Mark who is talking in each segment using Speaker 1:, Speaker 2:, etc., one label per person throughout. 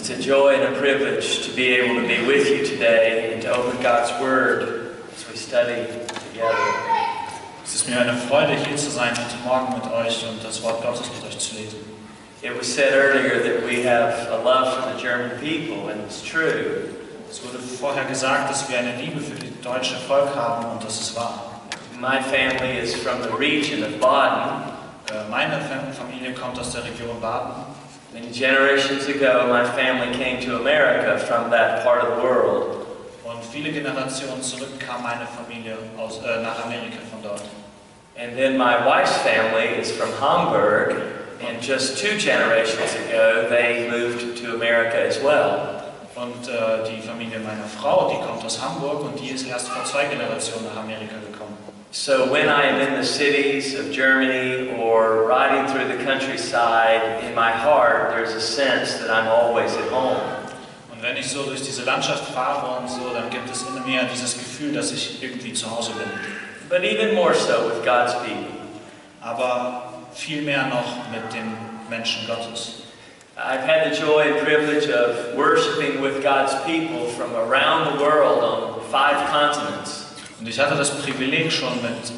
Speaker 1: It's a joy and a privilege to be able to be with you today and to open God's Word as we study together.
Speaker 2: Es ist mir eine Freude, hier zu sein heute Morgen mit euch und das Wort Gottes mit euch zu lesen.
Speaker 1: It was said earlier that we have a love for the German people, and it's true.
Speaker 2: Es wurde vorher gesagt, dass wir eine Liebe für das deutsche Volk haben und das ist wahr.
Speaker 1: My family is from the region of Baden.
Speaker 2: Meine Familie kommt aus der Region Baden.
Speaker 1: Many generations ago, my family came to America from that part of the world.
Speaker 2: Und viele Generationen zurück kam meine Familie nach Amerika von dort.
Speaker 1: And then my wife's family is from Hamburg, and just 2 generations ago, they moved to America as well.
Speaker 2: Und die Familie meiner Frau, die kommt aus Hamburg und die ist erst vor 2 Generationen nach Amerika gekommen.
Speaker 1: So when I am in the cities of Germany or riding through the countryside, in my heart there's a sense that I'm always at home.
Speaker 2: Und wenn ich so durch diese Landschaft fahre und so, dann gibt es in mir dieses Gefühl, dass ich irgendwie zu Hause bin.
Speaker 1: But even more so with God's people.
Speaker 2: Aber viel mehr noch mit den Menschen Gottes.
Speaker 1: I've had the joy and privilege of worshiping with God's people from around the world on 5 continents.
Speaker 2: Und ich hatte das Privileg schon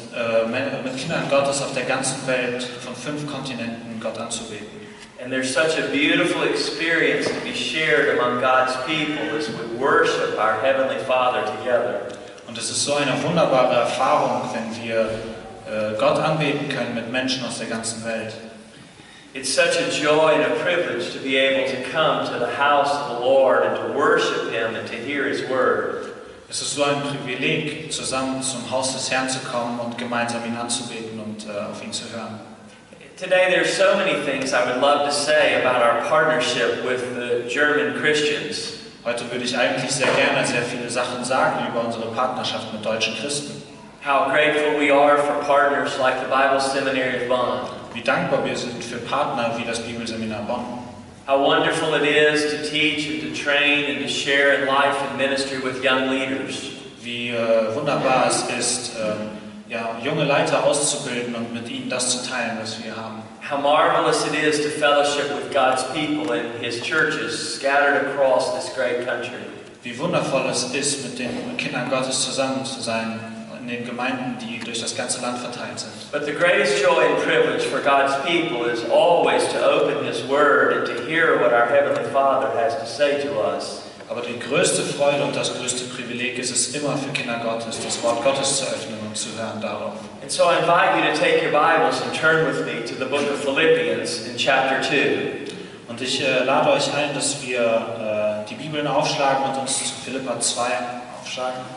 Speaker 2: mit Kindern Gottes auf der ganzen Welt von 5 Kontinenten Gott anzubeten.
Speaker 1: And there's such a beautiful experience to be shared among God's people as we worship our Heavenly Father together.
Speaker 2: Und es ist so eine wunderbare Erfahrung, wenn wir Gott anbeten können mit Menschen aus der ganzen Welt.
Speaker 1: It's such a joy and a privilege to be able to come to the house of the Lord and to worship Him and to hear His Word.
Speaker 2: Es ist so ein Privileg, zusammen zum Haus des Herrn zu kommen und gemeinsam ihn anzubeten und auf ihn zu hören.
Speaker 1: Today there's so many things I would love to say about our partnership with the German Christians.
Speaker 2: Heute würde ich eigentlich sehr gerne sehr viele Sachen sagen über unsere Partnerschaft mit deutschen Christen.
Speaker 1: How grateful we are for partners like the Bible Seminary of Bonn.
Speaker 2: Wie dankbar wir sind für Partner wie das Bibelseminar Bonn.
Speaker 1: How wonderful it is to teach and to train and to share in life and ministry with young leaders.
Speaker 2: Wie wunderbar es ist, junge Leiter auszubilden und mit ihnen das zu teilen, was wir haben.
Speaker 1: How marvelous it is to fellowship with God's people in His churches scattered across this great country.
Speaker 2: Wie wundervoll es ist, mit den Kindern Gottes zusammen zu sein in den Gemeinden, die durch das ganze Land verteilt sind.
Speaker 1: But the greatest joy and privilege for God's people is always to open His Word and to hear what our Heavenly Father has to say to us.
Speaker 2: Aber die größte Freude und das größte Privileg ist es immer für Kinder Gottes, das Wort Gottes zu öffnen und zu hören darauf.
Speaker 1: And so I invite you to take your Bibles and turn with me to the book of Philippians in chapter 2.
Speaker 2: Und ich lade euch ein, dass wir die Bibeln aufschlagen und uns zu Philipper 2 aufschlagen.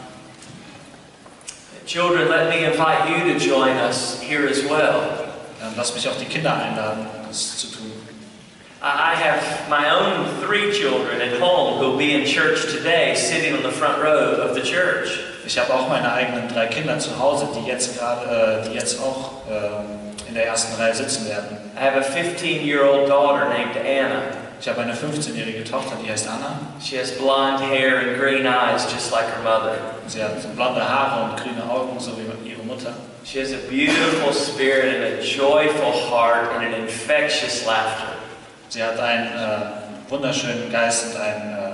Speaker 1: Children, let me invite you to join us here as well.
Speaker 2: Lasst mich auch die Kinder einladen, das zu tun.
Speaker 1: I have my own 3 children at home who will be in church today, sitting on the front row of the church.
Speaker 2: Ich habe auch meine eigenen 3 Kinder zu Hause, die jetzt auch in der ersten Reihe sitzen werden.
Speaker 1: I have a 15-year-old daughter named Anna.
Speaker 2: Ich habe eine 15-jährige Tochter, die heißt Anna.
Speaker 1: She has blonde hair and green eyes, just like her mother.
Speaker 2: Sie hat blonde Haare und grüne Augen, so wie ihre Mutter.
Speaker 1: She has a beautiful spirit and a joyful heart and an infectious laughter.
Speaker 2: Sie hat einen wunderschönen Geist und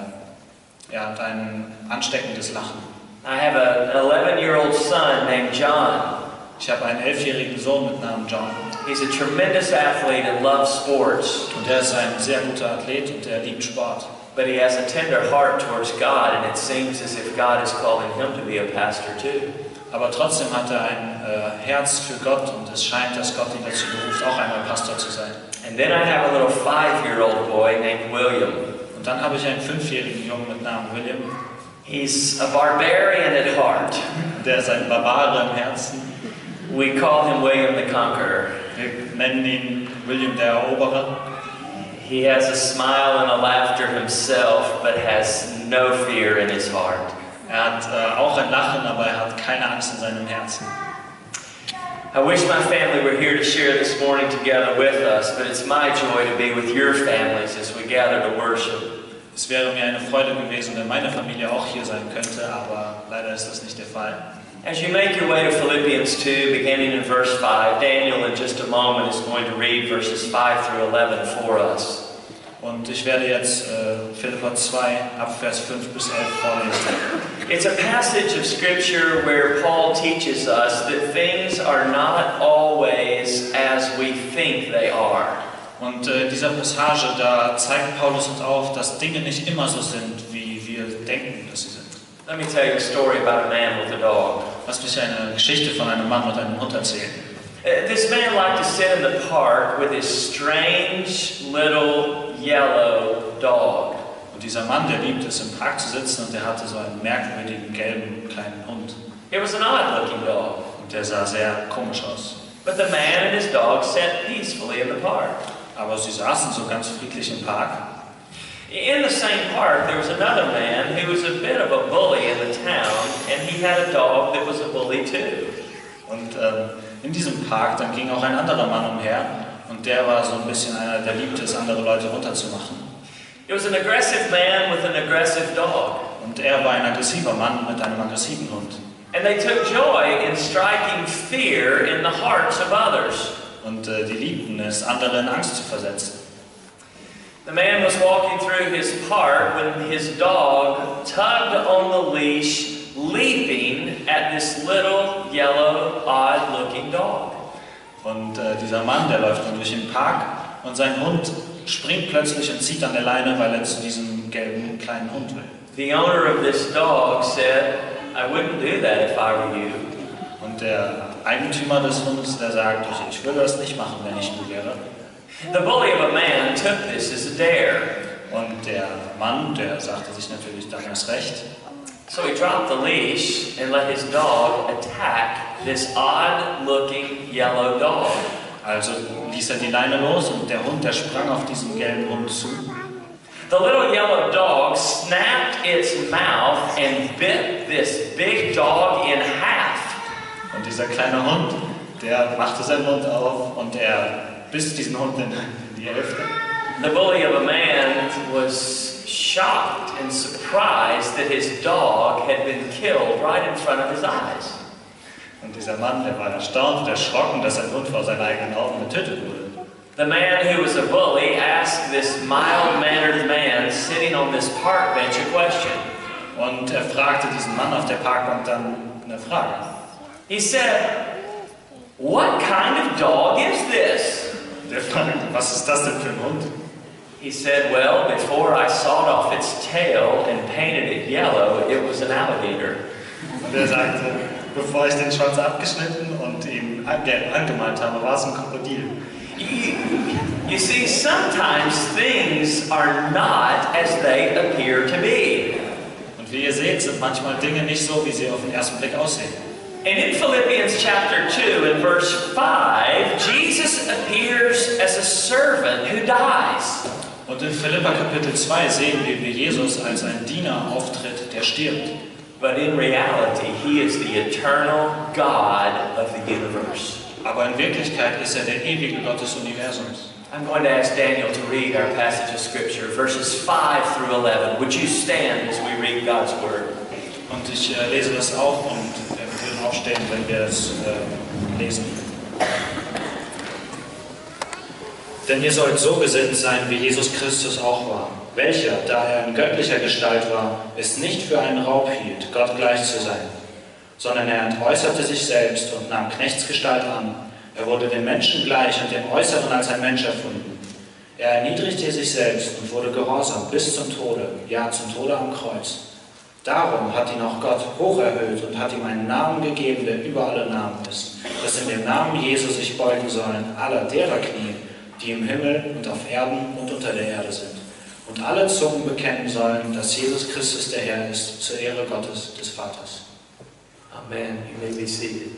Speaker 2: ein ansteckendes Lachen.
Speaker 1: I have an 11-year-old son named John.
Speaker 2: Ich habe einen 11-jährigen Sohn mit Namen John.
Speaker 1: He's a tremendous athlete and loves sports.
Speaker 2: Und er ist ein sehr guter Athlet und er liebt Sport.
Speaker 1: But he has a tender heart towards God, and it seems as if God is calling him to be a pastor too.
Speaker 2: Aber trotzdem hat er ein Herz für Gott und es scheint, dass Gott ihn dazu beruft, auch einmal Pastor zu sein.
Speaker 1: And then I have a little 5-year-old boy named William.
Speaker 2: Und dann habe ich einen 5-jährigen Jungen mit Namen William.
Speaker 1: He's a barbarian at heart.
Speaker 2: Der ist ein Barbare im Herzen.
Speaker 1: We call him William the Conqueror.
Speaker 2: Wir nennen ihn William der Eroberer.
Speaker 1: He has a smile and a laughter himself, but has no fear in his heart.
Speaker 2: Er hat auch ein Lachen, aber er hat keine Angst in seinem Herzen.
Speaker 1: I wish my family were here to share this morning together with us, but it's my joy to be with your families as we gather to worship.
Speaker 2: Es wäre mir eine Freude gewesen, wenn meine Familie auch hier sein könnte, aber leider ist das nicht der Fall.
Speaker 1: As you make your way to Philippians 2, beginning in verse 5, Daniel in just a moment is going to read verses 5 through 11 for us.
Speaker 2: Und ich werde jetzt Philipper 2, Abvers 5 bis 11 vorlesen.
Speaker 1: It's a passage of scripture where Paul teaches us that things are not always as we think they are.
Speaker 2: Und dieser Passage, da zeigt Paulus uns auf, dass Dinge nicht immer so sind, wie wir denken, dass sie sind.
Speaker 1: Let me tell you a story about a man with a dog.
Speaker 2: Lass mich eine Geschichte von einem Mann mit einem Hund erzählen.
Speaker 1: This man liked to sit in the park with his strange little yellow dog.
Speaker 2: Und dieser Mann, der liebt es, im Park zu sitzen und der hatte so einen merkwürdigen, gelben, kleinen Hund.
Speaker 1: It was an odd-looking dog.
Speaker 2: Und der sah sehr komisch aus.
Speaker 1: But the man and his dog sat peacefully in the park.
Speaker 2: Aber sie saßen so ganz friedlich im Park.
Speaker 1: In the same park, there was another man who was a bit of a bully in the town, and he had a dog that was a bully too.
Speaker 2: Und in diesem Park, dann ging auch ein anderer Mann umher und der war so ein bisschen einer, der liebte es, andere Leute runterzumachen.
Speaker 1: It was an aggressive man with an aggressive dog.
Speaker 2: Und er war ein aggressiver Mann mit einem aggressiven Hund.
Speaker 1: And they took joy in striking fear in the hearts of others.
Speaker 2: Und die liebten es, andere in Angst zu versetzen.
Speaker 1: The man was walking through his park when his dog tugged on the leash, leaping at this little, yellow, odd-looking dog.
Speaker 2: Und dieser Mann, der läuft dann durch den Park und sein Hund springt plötzlich und zieht an der Leine, weil er zu diesem gelben kleinen Hund will.
Speaker 1: The owner of this dog said, "I wouldn't do that if I were you."
Speaker 2: Und der Eigentümer des Hundes, der sagt, ich würde das nicht machen, wenn ich du wäre.
Speaker 1: The bully of a man took this as a dare.
Speaker 2: Und der Mann, der sagte sich natürlich dann erst recht.
Speaker 1: So he dropped the leash and let his dog attack this odd-looking yellow dog.
Speaker 2: Also ließ er die Leine los und der Hund, der sprang auf diesen gelben Hund zu.
Speaker 1: The little yellow dog snapped its mouth and bit this big dog in half.
Speaker 2: Und dieser kleine Hund, der machte seinen Mund auf und er biss diesen Hund in die Hälfte.
Speaker 1: The bully of a man was shocked and surprised that his dog had been killed right in front of his eyes.
Speaker 2: Und dieser Mann, der war erstaunt und erschrocken, dass sein Hund vor seinen eigenen Augen getötet wurde.
Speaker 1: The man who was a bully asked this mild-mannered man sitting on this park bench a question.
Speaker 2: Und er fragte diesen Mann auf der Parkbank dann eine Frage.
Speaker 1: He said, "What kind of dog is this?"
Speaker 2: Der fragte, was ist das denn für ein Hund?
Speaker 1: He said, "Well, before I sawed off its tail and painted it yellow, it was an alligator."
Speaker 2: Und er sagte, bevor ich den Schwanz abgeschnitten und ihn gelb angemalt habe, war es ein Krokodil.
Speaker 1: You see, sometimes things are not as they appear to be.
Speaker 2: Und wie ihr seht, sind manchmal Dinge nicht so, wie sie auf den ersten Blick aussehen.
Speaker 1: And in Philippians chapter 2 and verse 5, Jesus appears as a servant who dies.
Speaker 2: Und in Philipper Kapitel 2 sehen wir, wie Jesus als ein Diener auftritt, der stirbt.
Speaker 1: But in reality, he is the eternal God of the universe.
Speaker 2: Aber in Wirklichkeit ist er der ewige Gott des Universums.
Speaker 1: I'm going to ask Daniel to read our passage of Scripture, verses 5 through 11. Would you stand as we read God's Word?
Speaker 2: Und ich lese das auch und wir würden aufstehen, wenn wir es lesen. Denn ihr sollt so gesinnt sein, wie Jesus Christus auch war, welcher, da er in göttlicher Gestalt war, es nicht für einen Raub hielt, Gott gleich zu sein, sondern er entäußerte sich selbst und nahm Knechtsgestalt an. Er wurde den Menschen gleich und dem Äußeren als ein Mensch erfunden. Er erniedrigte sich selbst und wurde gehorsam bis zum Tode, ja zum Tode am Kreuz. Darum hat ihn auch Gott hoch erhöht und hat ihm einen Namen gegeben, der über alle Namen ist, dass in dem Namen Jesu sich beugen sollen aller derer Knie, die im Himmel und auf Erden und unter der Erde sind. Und alle Zungen bekennen sollen, dass Jesus Christus der Herr ist, zur Ehre Gottes, des Vaters.
Speaker 1: Amen. You may be seated.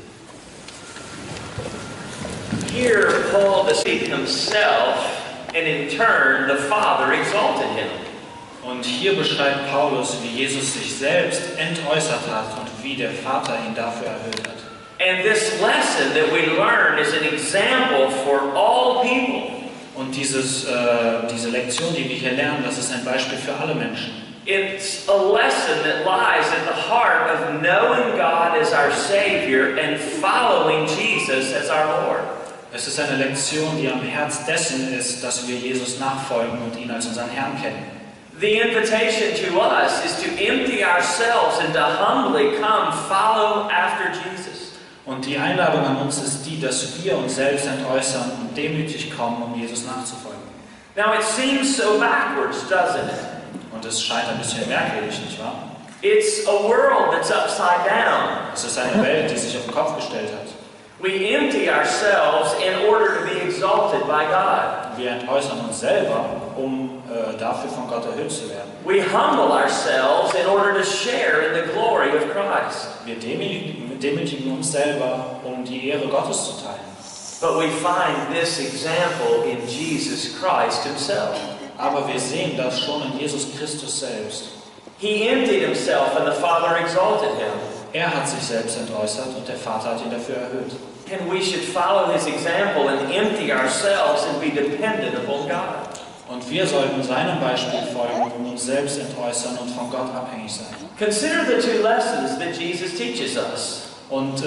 Speaker 1: Here, Paul deceived himself, and in turn, the Father exalted him.
Speaker 2: Und hier beschreibt Paulus, wie Jesus sich selbst entäußert hat und wie der Vater ihn dafür erhöht hat.
Speaker 1: And this lesson that we learn is an example for all people.
Speaker 2: Und diese Lektion, die wir hier lernen, das ist ein Beispiel für alle Menschen.
Speaker 1: It's a lesson that lies at the heart of knowing God as our Savior and following Jesus as our Lord.
Speaker 2: Es ist eine Lektion, die am Herz dessen ist, dass wir Jesus nachfolgen und ihn als unseren Herrn kennen.
Speaker 1: The invitation to us is to empty ourselves and to humbly come follow after Jesus.
Speaker 2: Und die Einladung an uns ist die, dass wir uns selbst entäußern und demütig kommen, um Jesus nachzufolgen.
Speaker 1: Now it seems so backwards, doesn't it?
Speaker 2: Und es scheint ein bisschen merkwürdig, nicht wahr?
Speaker 1: It's a world that's upside down.
Speaker 2: Es ist eine Welt, die sich auf den Kopf gestellt hat.
Speaker 1: We empty ourselves in order to be exalted by God.
Speaker 2: Wir entäußern uns selber, um dafür von Gott erhöht zu werden.
Speaker 1: We humble ourselves in order to share in the glory of Christ.
Speaker 2: Wir demütigen uns selber, um die Ehre Gottes zu teilen.
Speaker 1: But we find this example in Jesus Christ himself.
Speaker 2: Aber wir sehen das schon in Jesus Christus selbst.
Speaker 1: He emptied himself and the Father exalted him.
Speaker 2: Er hat sich selbst entäußert und der Vater hat ihn dafür erhöht.
Speaker 1: And we should follow his example and empty ourselves and be dependent upon God.
Speaker 2: Und wir sollten seinem Beispiel folgen und uns selbst entäußern und von Gott abhängig sein.
Speaker 1: Consider the two lessons that Jesus teaches us.
Speaker 2: Und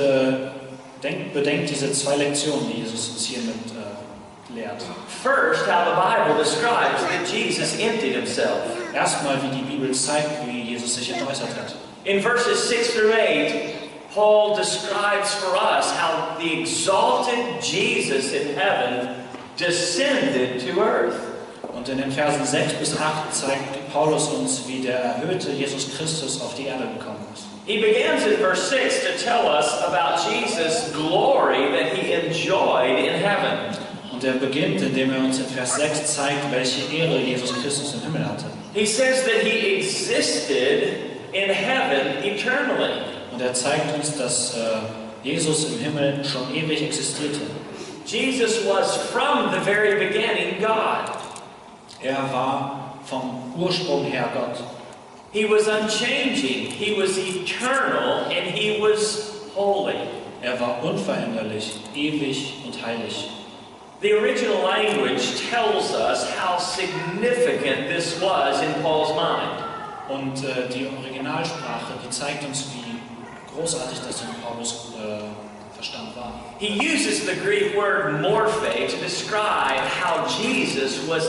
Speaker 2: bedenkt diese zwei Lektionen, die Jesus uns hiermit lehrt.
Speaker 1: First, how the Bible describes that Jesus emptied himself.
Speaker 2: Erstmal, wie die Bibel zeigt, wie Jesus sich entäußert hat.
Speaker 1: In verses 6 through 8, Paul describes for us how the exalted Jesus in heaven descended to earth.
Speaker 2: Und in den Versen 6 bis 8 zeigt Paulus uns, wie der erhöhte Jesus Christus auf die Erde gekommen ist.
Speaker 1: He begins in verse 6 to tell us about Jesus' glory that he enjoyed in heaven.
Speaker 2: Und er beginnt, indem er uns in Vers 6 zeigt, welche Ehre Jesus Christus im Himmel hatte.
Speaker 1: He says that he existed in heaven eternally.
Speaker 2: Und er zeigt uns, dass Jesus im Himmel schon ewig existierte.
Speaker 1: Jesus was from the very beginning God.
Speaker 2: Er war vom Ursprung her Gott.
Speaker 1: He was unchanging, he was eternal, and he was holy.
Speaker 2: Er war unveränderlich, ewig und heilig.
Speaker 1: The original language tells us how significant this was in Paul's mind.
Speaker 2: Und die Originalsprache, die zeigt uns, wie großartig das in Paulus Verstand war.
Speaker 1: He uses the Greek word morphe to describe how Jesus was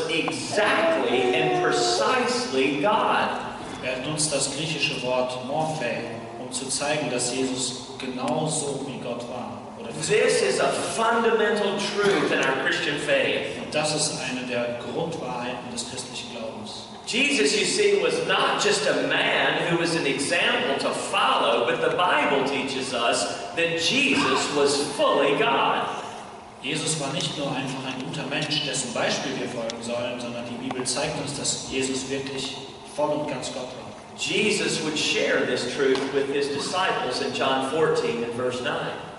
Speaker 1: exactly and precisely God.
Speaker 2: Er nutzt das griechische Wort Morphe, um zu zeigen, dass Jesus genauso wie Gott war.
Speaker 1: This is a fundamental truth in our Christian faith.
Speaker 2: Und das ist eine der Grundwahrheiten des christlichen Glaubens.
Speaker 1: Jesus, you see, was not just a man who was an example to follow, but the Bible teaches us that Jesus was fully God.
Speaker 2: Jesus war nicht nur einfach ein guter Mensch, dessen Beispiel wir folgen sollen, sondern die Bibel zeigt uns, dass Jesus wirklich voll und ganz Gott war.
Speaker 1: Jesus would share this truth with his disciples in John 14 and verse 9.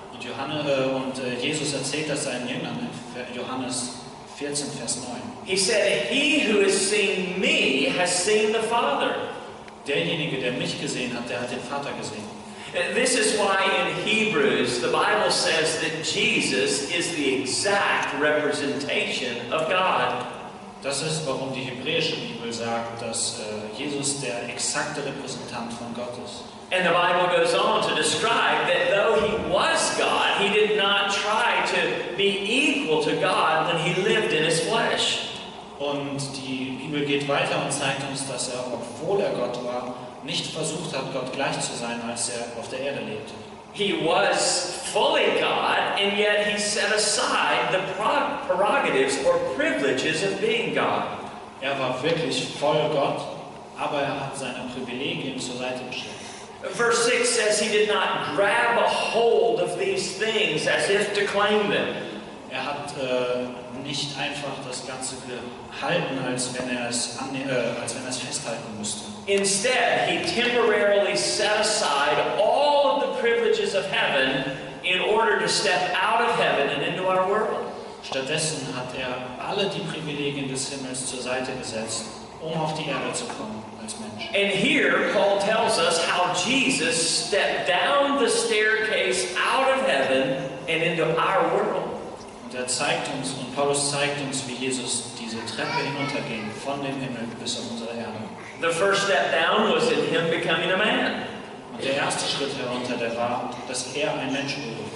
Speaker 2: Und Jesus erzählt das seinen Jüngern in Johannes 14, Vers 9.
Speaker 1: He said, "He who has seen me has seen the Father."
Speaker 2: Derjenige, der mich gesehen hat, der hat den Vater gesehen.
Speaker 1: And this is why in Hebrews the Bible says that Jesus is the exact representation of God.
Speaker 2: Das ist, warum die hebräische Bibel sagt, dass Jesus der exakte Repräsentant von Gott ist.
Speaker 1: And the Bible goes on to describe that though he was God, he did not try to be equal to God when he lived in his flesh.
Speaker 2: Und die Bibel geht weiter und zeigt uns, dass er, obwohl er Gott war, nicht versucht hat, Gott gleich zu sein, als er auf der Erde lebte.
Speaker 1: He was fully God, and yet he set aside the prerogatives or privileges of being God.
Speaker 2: Er war wirklich voll Gott, aber er hat seine Privilegien zur Seite gestellt.
Speaker 1: Verse 6 says he did not grab a hold of these things as if to claim them.
Speaker 2: Er hat nicht einfach das Ganze gehalten, als wenn er es festhalten müsste.
Speaker 1: Instead, he temporarily set aside all of the privileges of heaven in order to step out of heaven and into our world.
Speaker 2: Stattdessen hat er alle die Privilegien des Himmels zur Seite gesetzt, um auf die Erde zu kommen als Mensch.
Speaker 1: And here Paul tells us how Jesus stepped down the staircase out of heaven and into our world.
Speaker 2: Und er zeigt uns, und Paulus zeigt uns, wie Jesus diese Treppe hinunterging, von dem Himmel bis auf unsere Erde.
Speaker 1: The first step down was in him becoming a man.
Speaker 2: Und der erste Schritt herunter, der war, dass er ein Mensch wurde.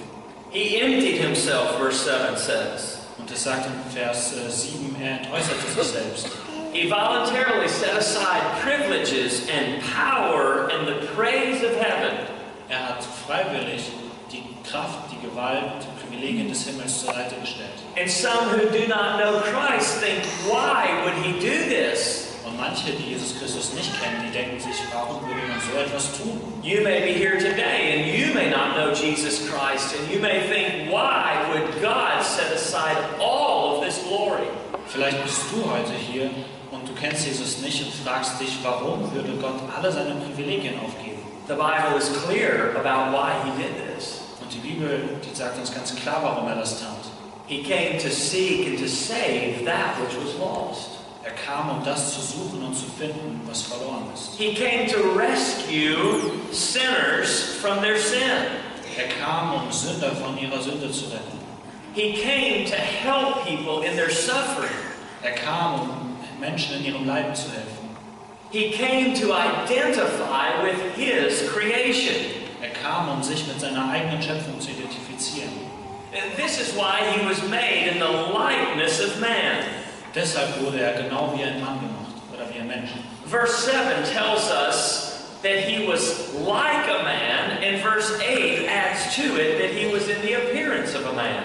Speaker 1: He emptied himself, verse 7 says.
Speaker 2: Und es sagt in Vers 7, er entäußerte sich selbst.
Speaker 1: He voluntarily set aside privileges and power and the praise of heaven.
Speaker 2: Er hat freiwillig die Kraft, die Gewalt, die Privilegien des Himmels zur Seite gestellt.
Speaker 1: And some who do not know Christ think, why would he do this?
Speaker 2: Und manche, die Jesus Christus nicht kennen, die denken sich, warum würde man so etwas tun?
Speaker 1: You may be here today and you may not know Jesus Christ, and you may think, why would God set aside all of this glory?
Speaker 2: Vielleicht bist du heute hier und du kennst Jesus nicht und fragst dich, warum würde Gott alle seine Privilegien aufgeben?
Speaker 1: The Bible is clear about why he did this.
Speaker 2: Und die Bibel, die sagt uns ganz klar, warum er das tat.
Speaker 1: He came to seek and to save that which was lost.
Speaker 2: Er kam, um das zu suchen und zu finden, was verloren ist.
Speaker 1: He came to rescue sinners from their sin.
Speaker 2: Er kam, um Sünder von ihrer Sünde zu retten.
Speaker 1: He came to help people in their suffering.
Speaker 2: Er kam, um Menschen in ihrem Leiden zu helfen.
Speaker 1: He came to identify with his creation.
Speaker 2: Er kam, um sich mit seiner eigenen Schöpfung zu identifizieren.
Speaker 1: And this is why he was made in the likeness of man.
Speaker 2: Deshalb wurde er genau wie ein Mann gemacht oder wie ein Mensch.
Speaker 1: Verse 7 tells us that he was like a man, and verse 8 adds to it that he was in the appearance of a man.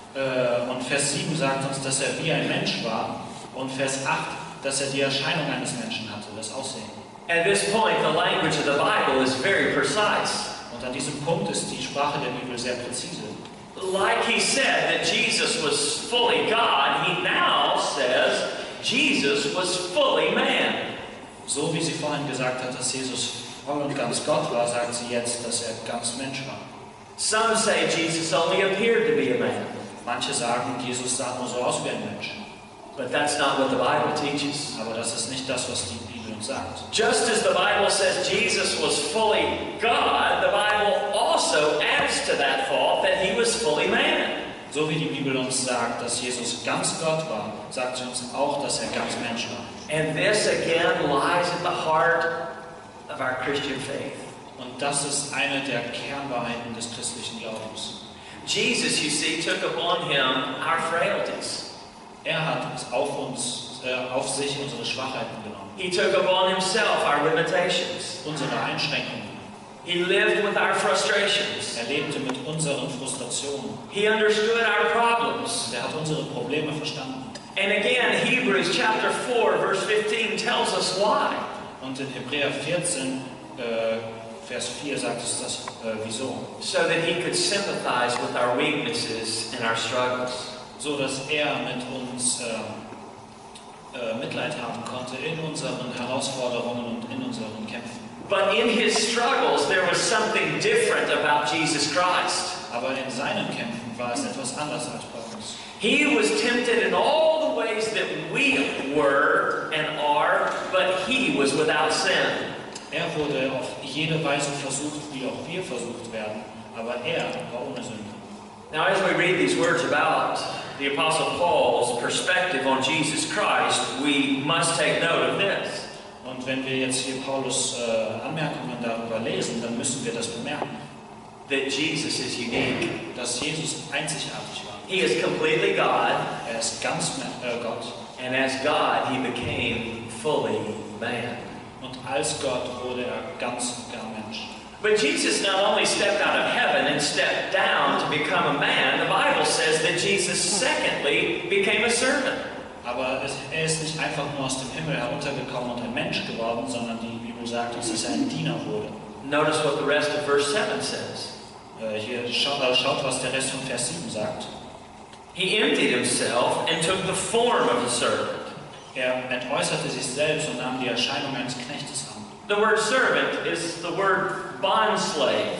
Speaker 2: Und Vers 7 sagt uns, dass er wie ein Mensch war, und Vers 8, dass er die Erscheinung eines Menschen hatte, das Aussehen.
Speaker 1: At this point, the language of the Bible is very precise.
Speaker 2: Und an diesem Punkt ist die Sprache der Bibel sehr präzise.
Speaker 1: Like he said that Jesus was fully God, he now says Jesus was fully man.
Speaker 2: So wie sie vorhin gesagt hat, dass Jesus voll und ganz Gott war, sagt sie jetzt, dass er ganz Mensch war.
Speaker 1: Some say Jesus only appeared to be a man,
Speaker 2: Manche sagen, Jesus sah nur so aus wie ein Mensch.
Speaker 1: but that's not what the Bible teaches.
Speaker 2: Aber das ist nicht das, was die Bibel uns sagt.
Speaker 1: Just as the Bible says Jesus was fully God, the Bible also adds to that thought that he was fully man.
Speaker 2: So wie die Bibel uns sagt, dass Jesus ganz Gott war, sagt sie uns auch, dass er ganz Mensch war.
Speaker 1: And this again lies at the heart of our Christian faith.
Speaker 2: Und das ist eine der Kernwahrheiten des christlichen Glaubens.
Speaker 1: Jesus, you see, took upon him our frailties.
Speaker 2: Er hat es auf sich unsere Schwachheiten genommen,
Speaker 1: He took upon himself our limitations.
Speaker 2: unsere Einschränkungen.
Speaker 1: He lived with our frustrations.
Speaker 2: Er lebte mit unseren Frustrationen.
Speaker 1: He understood our problems.
Speaker 2: Und er hat unsere Probleme verstanden.
Speaker 1: And again, Hebrews chapter 4, verse 15 tells us why.
Speaker 2: Und in Hebräer 14, Vers 4 sagt es das, wieso.
Speaker 1: So that he could sympathize with our weaknesses and our struggles.
Speaker 2: So dass er mit uns Mitleid haben konnte in unseren Herausforderungen und in unseren Kämpfen.
Speaker 1: But in his struggles, there was something different about Jesus Christ.
Speaker 2: Aber in seinen Kämpfen war es etwas anders als bei uns.
Speaker 1: He was tempted in all the ways that we were and are, but he was without sin.
Speaker 2: Er wurde auf jede Weise versucht, wie auch wir versucht werden, aber er war ohne Sünde.
Speaker 1: Now, as we read these words about the Apostle Paul's perspective on Jesus Christ, we must take note of this.
Speaker 2: Und wenn wir jetzt hier Paulus Anmerkungen darüber lesen, dann müssen wir das bemerken,
Speaker 1: That Jesus is unique.
Speaker 2: dass Jesus einzigartig war.
Speaker 1: He is completely God,
Speaker 2: Er ist ganz Gott.
Speaker 1: and as God, he became fully man.
Speaker 2: Und als Gott wurde er ganz und gar Mensch.
Speaker 1: But Jesus not only stepped out of heaven and stepped down to become a man, the Bible says that Jesus secondly became a servant.
Speaker 2: Aber er ist nicht einfach nur aus dem Himmel heruntergekommen und ein Mensch geworden, sondern die Bibel sagt uns, dass er ein Diener wurde.
Speaker 1: Notice what the rest of verse 7 says.
Speaker 2: Hier schaut, was der Rest von Vers 7 sagt.
Speaker 1: He emptied himself and took the form of a servant.
Speaker 2: Er entäußerte sich selbst und nahm die Erscheinung eines Knechtes an.
Speaker 1: The word servant is the word bondslave.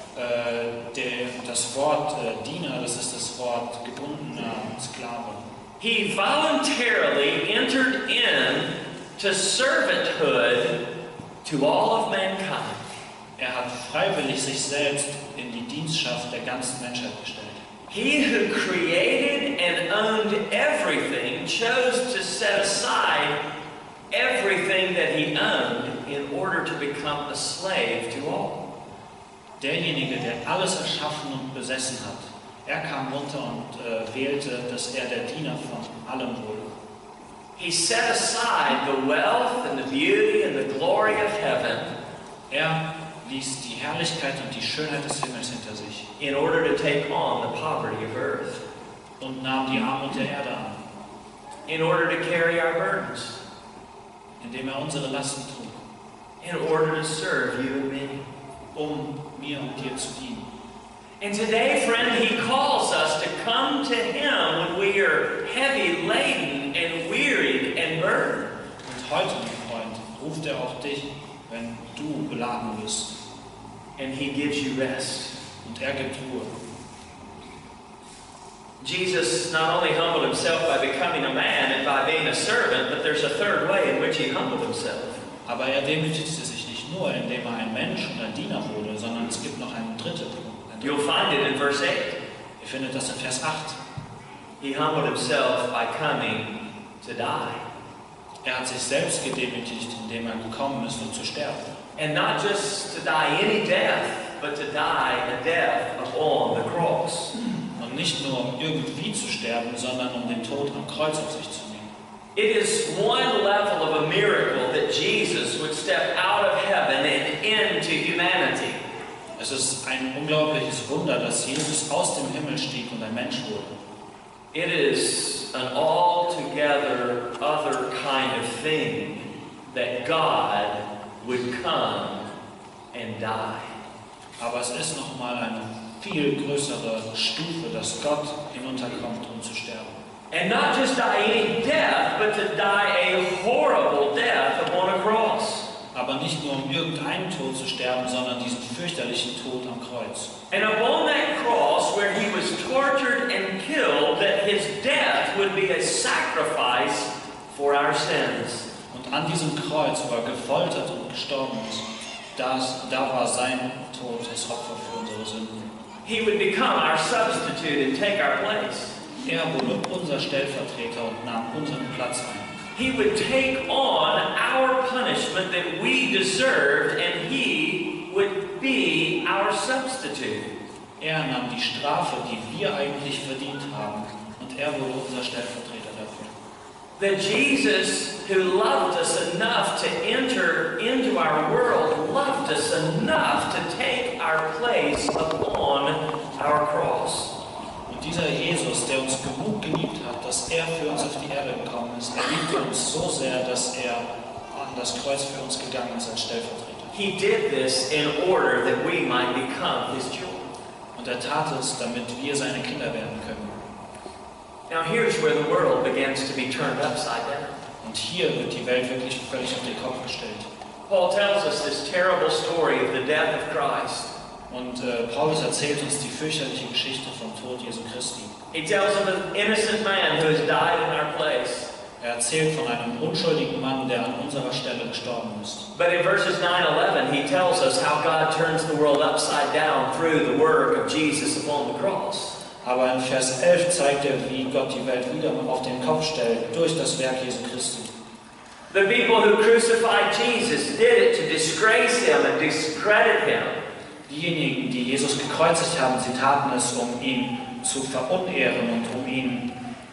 Speaker 2: Das Wort Diener, das ist das Wort gebundener Sklave.
Speaker 1: He voluntarily entered in to servanthood to all of mankind.
Speaker 2: Er hat freiwillig sich selbst in die Dienstschaft der ganzen Menschheit gestellt.
Speaker 1: He who created and owned everything chose to set aside everything that he owned in order to become a slave to all.
Speaker 2: Derjenige, der alles erschaffen und besessen hat, Er kam runter und wählte, dass er der Diener von allem wurde.
Speaker 1: He set aside the wealth and the beauty and the glory of heaven
Speaker 2: Er ließ die Herrlichkeit und die Schönheit des Himmels hinter sich
Speaker 1: in order to take on the poverty of earth,
Speaker 2: und nahm die Armut der Erde an,
Speaker 1: in order to carry our burdens,
Speaker 2: indem er unsere Lasten trug,
Speaker 1: in order to serve you and me.
Speaker 2: mir und dir zu dienen.
Speaker 1: And today, friend, he calls us to come to him when we are heavy laden and wearied and burdened.
Speaker 2: Und heute, mein Freund, ruft er auch dich, wenn du beladen bist.
Speaker 1: And he gives you rest.
Speaker 2: Und er gibt Ruhe.
Speaker 1: Jesus not only humbled himself by becoming a man and by being a servant, but there's a third way in which he humbled himself.
Speaker 2: Aber er demütigte sich nicht nur, indem er ein Mensch und ein Diener wurde, sondern es gibt noch einen dritten Punkt.
Speaker 1: You'll find it in verse 8.
Speaker 2: Ihr findet das in Vers 8.
Speaker 1: He humbled himself by coming to die.
Speaker 2: Er hat sich selbst gedemütigt, indem er gekommen ist, um zu sterben.
Speaker 1: And not just to die any death, but to die a death upon the cross.
Speaker 2: Und nicht nur um irgendwie zu sterben, sondern um den Tod am Kreuz auf sich zu nehmen.
Speaker 1: It is one level of a miracle that Jesus would step out of heaven and into humanity.
Speaker 2: Es ist ein unglaubliches Wunder, dass Jesus aus dem Himmel stieg und ein Mensch wurde.
Speaker 1: It is an altogether other kind of thing that God would come and die.
Speaker 2: Aber es ist nochmal eine viel größere Stufe, dass Gott hinunterkommt, um zu sterben.
Speaker 1: And not just die any death, but to die a horrible death upon a cross.
Speaker 2: Aber nicht nur um irgendeinen Tod zu sterben, sondern diesen fürchterlichen Tod am Kreuz.
Speaker 1: And upon that cross where he was tortured and killed, that his death would be a sacrifice for our sins.
Speaker 2: Und an diesem Kreuz, wo er gefoltert und gestorben ist, da war sein Tod das Opfer für unsere Sünden.
Speaker 1: He would become our substitute and take our place.
Speaker 2: Er wurde unser Stellvertreter und nahm unseren Platz ein.
Speaker 1: He would take on our punishment that we deserved, and he would be our substitute.
Speaker 2: Er nahm die Strafe, die wir eigentlich verdient haben, und er wurde unser Stellvertreter dafür.
Speaker 1: That Jesus, who loved us enough to enter into our world, loved us enough to take our place upon our cross.
Speaker 2: Und dieser Jesus, der uns genug geliebt hat, dass er für uns auf die Erde gekommen ist, er liebte uns so sehr, dass er an das Kreuz für uns gegangen ist als Stellvertreter.
Speaker 1: He did this in order that we might become his children.
Speaker 2: Und er tat es, damit wir seine Kinder werden können.
Speaker 1: Now here's where the world begins to be turned upside down.
Speaker 2: Und hier wird die Welt wirklich völlig auf den Kopf gestellt.
Speaker 1: Paul tells us this terrible story of the death of Christ.
Speaker 2: Und Paulus erzählt uns die fürchterliche Geschichte vom Tod Jesu Christi.
Speaker 1: He tells of an innocent man who has died in our place.
Speaker 2: Er erzählt von einem unschuldigen Mann, der an unserer Stelle gestorben ist.
Speaker 1: But in verses 9-11, he tells us how God turns the world upside down through the work of Jesus upon the cross.
Speaker 2: Aber in Vers 11 zeigt er, wie Gott die Welt wieder auf den Kopf stellt durch das Werk Jesu Christi.
Speaker 1: The people who crucified Jesus did it to disgrace him and discredit him.
Speaker 2: Diejenigen, die Jesus gekreuzigt haben, sie taten es, um ihn zu verunehren und um ihn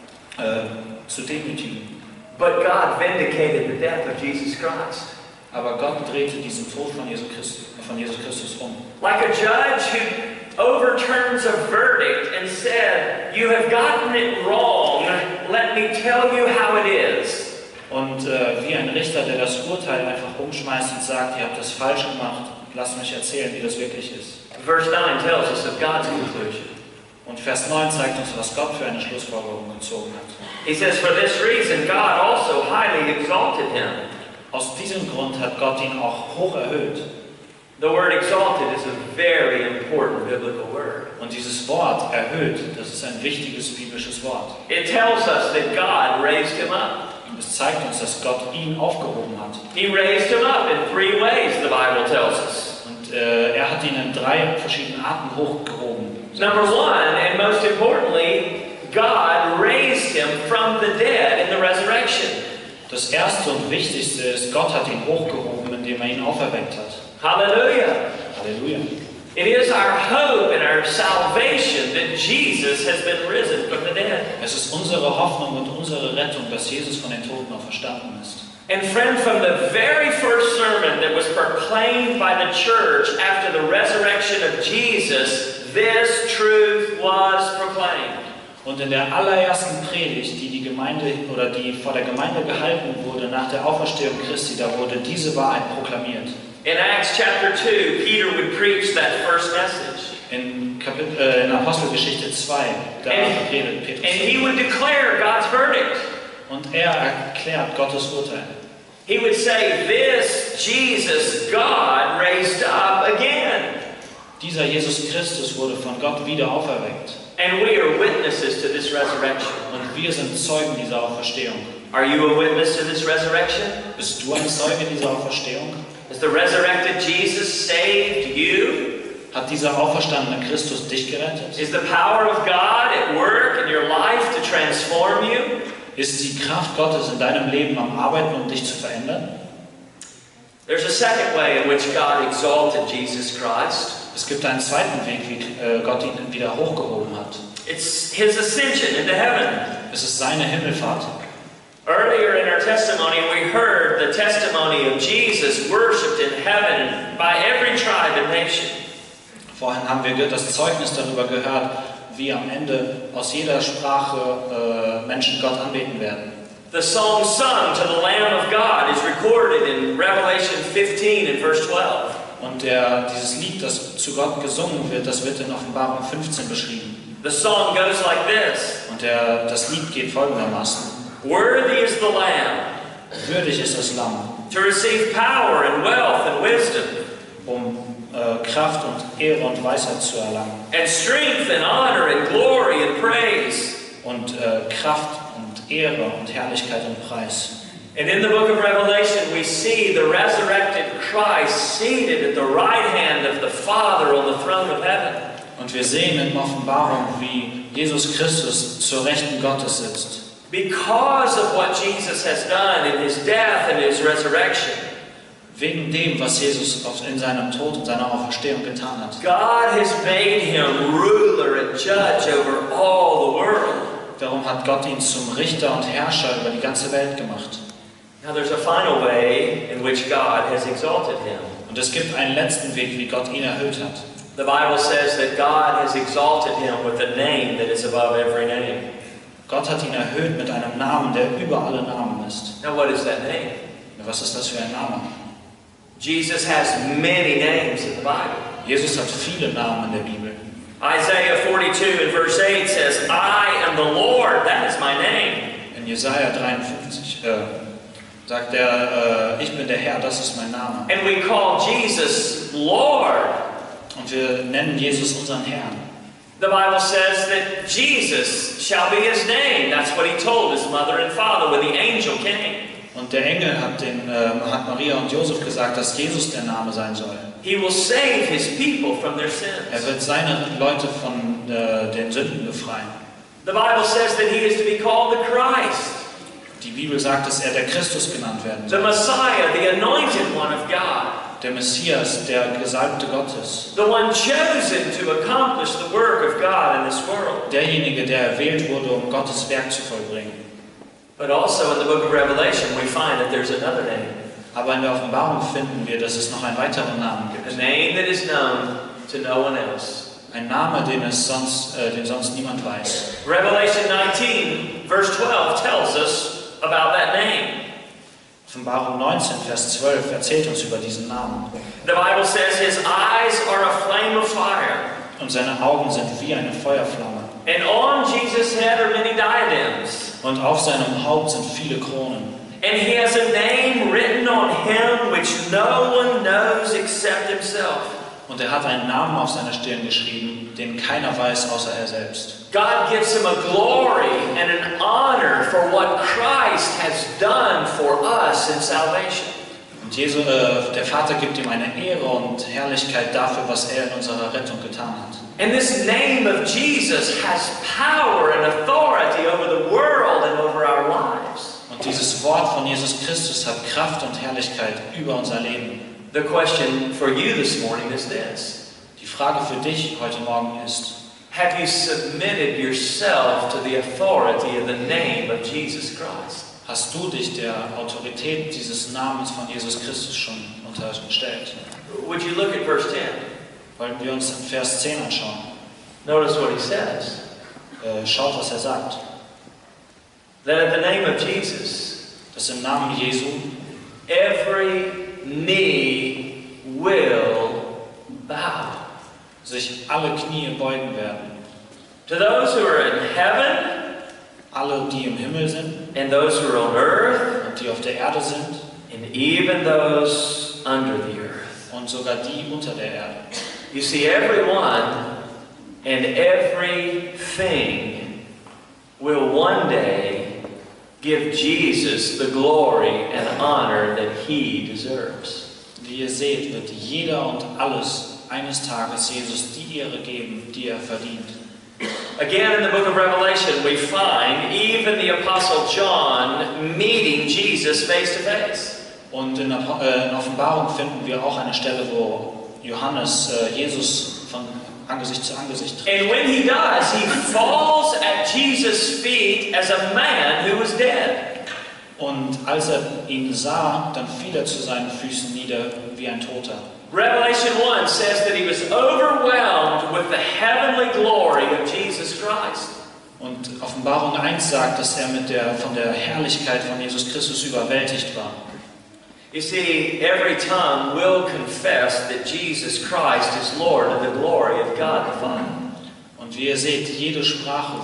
Speaker 2: zu demütigen.
Speaker 1: But God vindicated the death of Jesus Christ.
Speaker 2: Aber Gott drehte diesen Tod von Jesus Christus um.
Speaker 1: Like a judge who overturns a verdict and said, "You have gotten it wrong. Let me tell you how it is."
Speaker 2: Und wie ein Richter, der das Urteil einfach umschmeißt und sagt, ihr habt das falsch gemacht, lasst mich erzählen, wie das wirklich ist.
Speaker 1: Verse 9 tells us of God's conclusion.
Speaker 2: Und Vers 9 zeigt uns, was Gott für eine Schlussfolgerung gezogen hat.
Speaker 1: He says, "For this reason God also highly exalted him."
Speaker 2: Aus diesem Grund hat Gott ihn auch hoch erhöht.
Speaker 1: The word exalted is a very important biblical word.
Speaker 2: Und dieses Wort erhöht, das ist ein wichtiges biblisches Wort.
Speaker 1: It tells us that God raised him up.
Speaker 2: Es zeigt uns, dass Gott ihn aufgehoben hat.
Speaker 1: He raised him up in 3 ways, the Bible tells us.
Speaker 2: Und er hat ihn in 3 verschiedenen Arten hochgehoben.
Speaker 1: Number 1, and most importantly, God raised him from the dead in the resurrection.
Speaker 2: Das erste und wichtigste ist, Gott hat ihn hochgehoben, indem er ihn auferweckt hat.
Speaker 1: Hallelujah.
Speaker 2: Halleluja.
Speaker 1: It is our hope and our salvation that Jesus has been risen from the dead.
Speaker 2: Es ist unsere Hoffnung und unsere Rettung, dass Jesus von den Toten auferstanden ist.
Speaker 1: And friend, from the very first sermon that was proclaimed by the church after the resurrection of Jesus, this truth was proclaimed.
Speaker 2: Und in der allerersten Predigt, die Gemeinde oder die vor der Gemeinde gehalten wurde nach der Auferstehung Christi, da wurde diese Wahrheit proklamiert.
Speaker 1: In Acts chapter 2, Peter would preach that first message.
Speaker 2: In Apostelgeschichte 2, da redet Petrus.
Speaker 1: And he would declare God's verdict.
Speaker 2: Und er erklärt Gottes Urteil.
Speaker 1: He would say, this Jesus God raised up again.
Speaker 2: Dieser Jesus Christus wurde von Gott wieder auferweckt.
Speaker 1: And we are witnesses to this resurrection.
Speaker 2: Und wir sind Zeugen dieser Auferstehung.
Speaker 1: Are you a witness to this resurrection?
Speaker 2: Bist du ein Zeuge dieser Auferstehung?
Speaker 1: Has the resurrected Jesus saved you?
Speaker 2: Hat dieser auferstandene Christus dich gerettet?
Speaker 1: Is the power of God at work in your life to transform you?
Speaker 2: Ist die Kraft Gottes in deinem Leben am Arbeiten, um dich zu verändern?
Speaker 1: There's a second way in which God exalted Jesus Christ.
Speaker 2: Es gibt einen zweiten Weg, wie Gott ihn wieder hochgehoben hat.
Speaker 1: It's His ascension into heaven.
Speaker 2: Es ist seine Himmelfahrt.
Speaker 1: Earlier in our testimony, we heard the testimony of Jesus worshipped in heaven by every tribe and nation.
Speaker 2: Vorhin haben wir das Zeugnis darüber gehört, wie am Ende aus jeder Sprache Menschen Gott anbeten werden.
Speaker 1: The song sung to the Lamb of God is recorded in Revelation 15 and verse 12.
Speaker 2: Und dieses Lied, das zu Gott gesungen wird, das wird in Offenbarung 15 beschrieben.
Speaker 1: The song goes like this.
Speaker 2: Und das Lied geht folgendermaßen.
Speaker 1: Worthy is the Lamb
Speaker 2: Würdig ist das Lamm,
Speaker 1: to receive power and wealth and wisdom,
Speaker 2: um Kraft und Ehre und Weisheit zu erlangen.
Speaker 1: and strength and honor and glory and praise.
Speaker 2: Und Kraft und Ehre und Herrlichkeit und Preis.
Speaker 1: And in the book of Revelation, we see the resurrected Christ seated at the right hand of the Father on the throne of heaven.
Speaker 2: Und wir sehen in Offenbarung, wie Jesus Christus zur Rechten Gottes sitzt.
Speaker 1: Because of what Jesus has done in His death and His resurrection,
Speaker 2: Wegen dem, was Jesus in seinem Tod und seiner Auferstehung getan hat.
Speaker 1: God has made Him ruler and judge over all the world.
Speaker 2: Darum hat Gott ihn zum Richter und Herrscher über die ganze Welt gemacht.
Speaker 1: Now there's a final way in which God has exalted Him.
Speaker 2: Und es gibt einen letzten Weg, wie Gott ihn erhöht hat.
Speaker 1: The Bible says that God has exalted Him with a name that is above every name.
Speaker 2: Gott hat ihn erhöht mit einem Namen, der über alle Namen ist.
Speaker 1: Now what is that name?
Speaker 2: Was ist das für ein Name?
Speaker 1: Jesus has many names in the Bible.
Speaker 2: Jesus hat viele Namen in der Bibel.
Speaker 1: Isaiah 42 and verse 8 says, I am the Lord, that is my name.
Speaker 2: In Jesaja 53 sagt er, ich bin der Herr, das ist mein Name.
Speaker 1: And we call Jesus Lord.
Speaker 2: Und wir nennen Jesus unseren Herrn.
Speaker 1: The Bible says that Jesus shall be His name. That's what He told His mother and father when the angel came.
Speaker 2: Und der Engel hat Maria und Josef gesagt, dass Jesus der Name sein soll.
Speaker 1: He will save His people from their
Speaker 2: Er
Speaker 1: sins.
Speaker 2: wird seine Leute von den Sünden befreien.
Speaker 1: The Bible says that He is to be called the Christ,
Speaker 2: Die Bibel sagt, dass er der Christus genannt werden
Speaker 1: the
Speaker 2: soll.
Speaker 1: Messiah, the anointed one of God,
Speaker 2: Der Messias, der Gesalbte Gottes.
Speaker 1: the one chosen to accomplish the work of God in this world.
Speaker 2: Derjenige, der erwählt wurde, um Gottes Werk zu vollbringen.
Speaker 1: But also in the book of Revelation, we find that there's another name,
Speaker 2: Aber in der Offenbarung finden wir, dass es noch einen weiteren Namen
Speaker 1: a
Speaker 2: gibt.
Speaker 1: name that is known to no one else.
Speaker 2: Ein Name, den sonst niemand weiß.
Speaker 1: Revelation 19, verse 12 tells us about that name.
Speaker 2: Offenbarung 19, Vers 12 erzählt uns über diesen Namen.
Speaker 1: The Bible says His eyes are a flame of fire,
Speaker 2: Und seine Augen sind wie eine Feuerflamme.
Speaker 1: and on Jesus' head are many diadems.
Speaker 2: Und auf seinem Haupt sind viele Kronen.
Speaker 1: And He has a name written on Him which no one knows except Himself.
Speaker 2: Und er hat einen Namen auf seiner Stirn geschrieben, den keiner weiß, außer er selbst.
Speaker 1: God gives Him a glory and an honor for what Christ has done for us in salvation.
Speaker 2: Und der Vater gibt ihm eine Ehre und Herrlichkeit dafür, was er in unserer Rettung getan hat.
Speaker 1: And this name of Jesus has power and authority over the world and over our lives.
Speaker 2: Und dieses Wort von Jesus Christus hat Kraft und Herrlichkeit über unser Leben.
Speaker 1: The question for you this morning is this:
Speaker 2: Die Frage für dich heute Morgen ist,
Speaker 1: have you submitted yourself to the authority of the name of Jesus Christ?
Speaker 2: hast du dich der Autorität dieses Namens von Jesus Christus schon unterstellt?
Speaker 1: Would you look at verse 10?
Speaker 2: Wollen wir uns in Vers 10 anschauen?
Speaker 1: Notice what he says.
Speaker 2: Schaut, was er sagt.
Speaker 1: That at the name of Jesus,
Speaker 2: Dass im Namen Jesu
Speaker 1: every knee will bow.
Speaker 2: sich alle Knie beugen werden.
Speaker 1: To those who are in heaven,
Speaker 2: Alle, die im Himmel sind
Speaker 1: and those who are on earth,
Speaker 2: und die auf der Erde sind
Speaker 1: and even those under the earth.
Speaker 2: und sogar die unter der Erde.
Speaker 1: You see, everyone and everything will one day give Jesus the glory and honor that he deserves.
Speaker 2: Wie ihr seht, wird jeder und alles eines Tages Jesus die Ehre geben, die er verdient.
Speaker 1: Again, in the book of Revelation, we find even the Apostle John meeting Jesus face to face.
Speaker 2: Und in Offenbarung finden wir auch eine Stelle, wo Johannes Jesus von Angesicht zu Angesicht trifft.
Speaker 1: And when he does, he falls at Jesus' feet as a man who was dead.
Speaker 2: Und als er ihn sah, dann fiel er zu seinen Füßen nieder wie ein Toter.
Speaker 1: Revelation 1 says that he was overwhelmed with the heavenly glory of Jesus Christ.
Speaker 2: Und Offenbarung 1 sagt, dass er von der Herrlichkeit von Jesus Christus überwältigt war.
Speaker 1: You see, every tongue will confess that Jesus Christ is Lord to the glory of God the Father.
Speaker 2: Und wie ihr seht, jede Sprache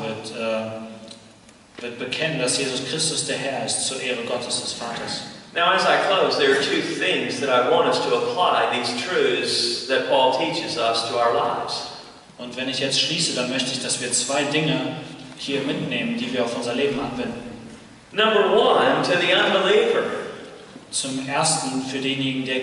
Speaker 2: wird bekennen, dass Jesus Christus der Herr ist, zur Ehre Gottes des Vaters.
Speaker 1: Now, as I close, there are two things that I want us to apply these truths that Paul teaches us to our lives.
Speaker 2: Und wenn ich jetzt schließe, dann möchte ich, dass wir zwei Dinge hier mitnehmen, die wir auf unser Leben anwenden.
Speaker 1: Number one, to the unbeliever.
Speaker 2: Zum Ersten für denjenigen, der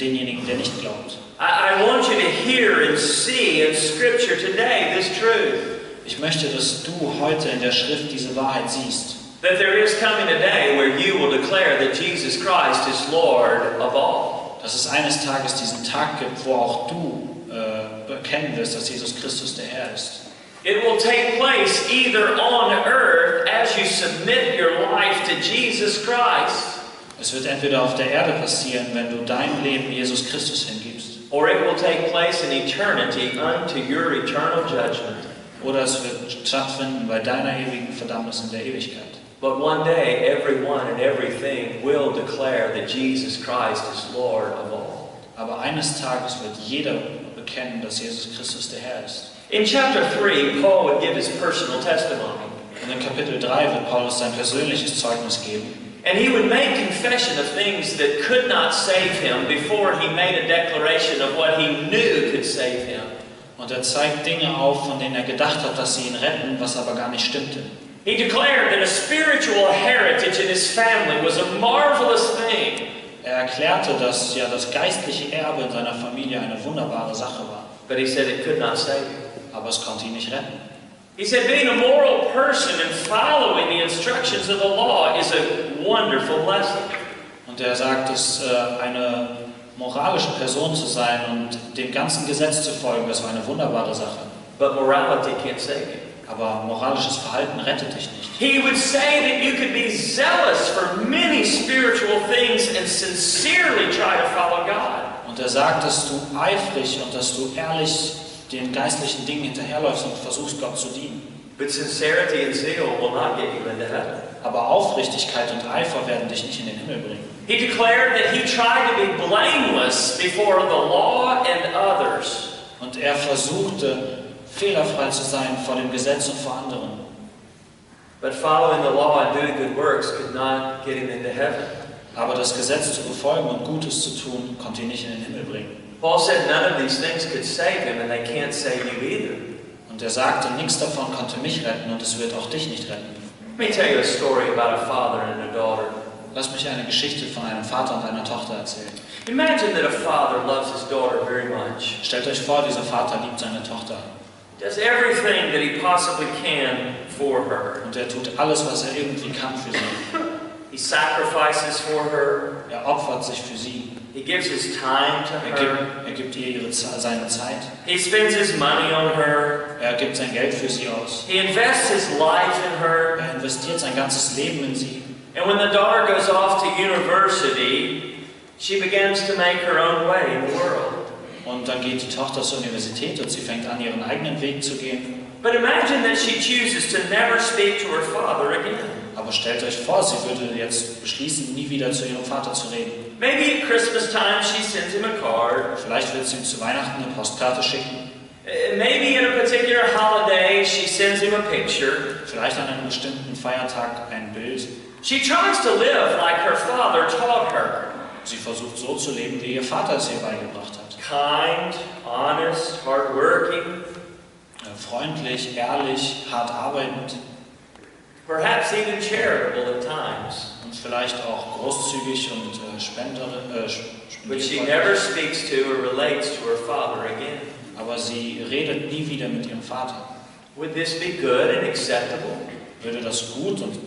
Speaker 2: nicht glaubt.
Speaker 1: I want you to hear and see in Scripture today this truth.
Speaker 2: Ich möchte, dass du heute in der Schrift diese Wahrheit siehst.
Speaker 1: That there is coming a day where you will declare that Jesus Christ is Lord of all.
Speaker 2: Dass es eines Tages diesen Tag gibt, wo auch du bekennen wirst, dass Jesus Christus der Herr ist.
Speaker 1: It will take place either on earth as you submit your life to Jesus Christ,
Speaker 2: Es wird entweder auf der Erde passieren, wenn du dein Leben Jesus Christus hingibst,
Speaker 1: or it will take place in eternity unto your eternal judgment.
Speaker 2: oder es wird stattfinden bei deiner ewigen Verdammnis in der Ewigkeit.
Speaker 1: But one day, everyone and everything will declare that Jesus Christ is Lord of all.
Speaker 2: Aber eines Tages wird jeder bekennen, dass Jesus Christus der Herr ist.
Speaker 1: In chapter 3, Paul would give his personal testimony.
Speaker 2: Und in Kapitel 3 wird Paulus sein persönliches Zeugnis geben.
Speaker 1: And he would make confession of things that could not save him before he made a declaration of what he knew could save him.
Speaker 2: Und er zeigt Dinge auf, von denen er gedacht hat, dass sie ihn retten, was aber gar nicht stimmte.
Speaker 1: He declared that a spiritual heritage in his family was a marvelous thing.
Speaker 2: Er erklärte, dass ja das geistliche Erbe in seiner Familie eine wunderbare Sache war.
Speaker 1: But he said it could not save him.
Speaker 2: Aber es konnte ihn nicht retten.
Speaker 1: He said being a moral person and following the instructions of the law is a wonderful lesson.
Speaker 2: Und er sagt, dass eine moralische Person zu sein und dem ganzen Gesetz zu folgen, das war eine wunderbare Sache.
Speaker 1: But morality can't save you.
Speaker 2: Aber moralisches Verhalten rettet dich nicht.
Speaker 1: He would say that you could be zealous for many spiritual things and sincerely try to follow God.
Speaker 2: Und er sagt, dass du eifrig und dass du ehrlich den geistlichen Dingen hinterherläufst und versuchst, Gott zu dienen.
Speaker 1: But sincerity and zeal will not get you into heaven.
Speaker 2: Aber Aufrichtigkeit und Eifer werden dich nicht in den Himmel bringen.
Speaker 1: He declared that he tried to be blameless before the law and others.
Speaker 2: Und er versuchte, fehlerfrei zu sein vor dem Gesetz und vor anderen.
Speaker 1: But following the law and doing good works could not get him into heaven.
Speaker 2: Aber das Gesetz zu befolgen und Gutes zu tun, konnte ihn nicht in den Himmel bringen.
Speaker 1: Paul said none of these things could save him, and they can't save you either.
Speaker 2: Und er sagte, nichts davon konnte mich retten und es wird auch dich nicht retten.
Speaker 1: Let me tell you a story about a father and a daughter.
Speaker 2: Lass mich eine Geschichte von einem Vater und einer Tochter erzählen.
Speaker 1: Imagine that a father loves his daughter very much.
Speaker 2: Stellt euch vor, dieser Vater liebt seine Tochter.
Speaker 1: Does everything that he possibly can for her.
Speaker 2: Und er tut alles, was er irgendwie kann für sie.
Speaker 1: He He sacrifices for her.
Speaker 2: Er opfert sich für sie.
Speaker 1: He gives his time to her.
Speaker 2: Er gibt ihr seine Zeit.
Speaker 1: He spends his money on her.
Speaker 2: Er gibt sein Geld für sie aus.
Speaker 1: He invests his life in her.
Speaker 2: Er investiert sein ganzes Leben in sie.
Speaker 1: And when the daughter goes off to university, she begins to make her own way in the world.
Speaker 2: Und dann geht die Tochter zur Universität und sie fängt an, ihren eigenen Weg zu gehen.
Speaker 1: But imagine that she chooses to never speak to her father again.
Speaker 2: Aber stellt euch vor, sie würde jetzt beschließen, nie wieder zu ihrem Vater zu reden.
Speaker 1: Maybe at Christmas time she sends him a card.
Speaker 2: Vielleicht wird sie ihm zu Weihnachten eine Postkarte schicken.
Speaker 1: Maybe in a particular holiday she sends him a picture.
Speaker 2: Vielleicht an einem bestimmten Feiertag ein Bild.
Speaker 1: She tries to live like her father taught her.
Speaker 2: Sie versucht so zu leben, wie ihr Vater es ihr beigebracht hat.
Speaker 1: Kind, honest, hardworking.
Speaker 2: Freundlich, ehrlich, hart arbeitend.
Speaker 1: Perhaps even charitable at times.
Speaker 2: Und vielleicht auch großzügig und
Speaker 1: But she never speaks to or relates to her father again.
Speaker 2: Aber sie redet nie wieder mit ihrem Vater.
Speaker 1: Would this be good and acceptable?
Speaker 2: Würde das gut und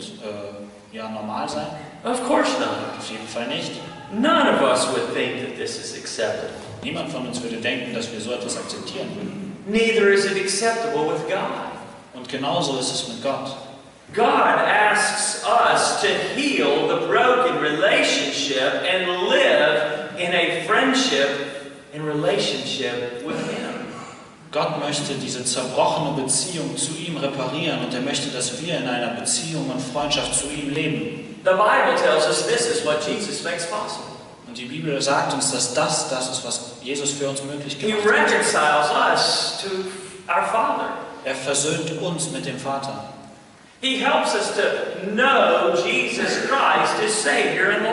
Speaker 2: normal sein?
Speaker 1: Of course not.
Speaker 2: Auf jeden Fall nicht.
Speaker 1: None of us would think that this is acceptable.
Speaker 2: Niemand von uns würde denken, dass wir so etwas akzeptieren würden.
Speaker 1: Neither is it acceptable with God.
Speaker 2: Und genauso ist es mit Gott.
Speaker 1: God asks us to heal the broken relationship and live in a friendship and relationship with Him.
Speaker 2: Gott möchte diese zerbrochene Beziehung zu ihm reparieren und er möchte, dass wir in einer Beziehung und Freundschaft zu ihm leben.
Speaker 1: The Bible tells us this is what Jesus makes possible.
Speaker 2: Und die Bibel sagt uns, dass das ist, was Jesus für uns möglich
Speaker 1: He
Speaker 2: gemacht hat.
Speaker 1: reconciles us to our Father.
Speaker 2: Er versöhnt uns mit dem Vater.
Speaker 1: He helps us to know Jesus Christ as Savior and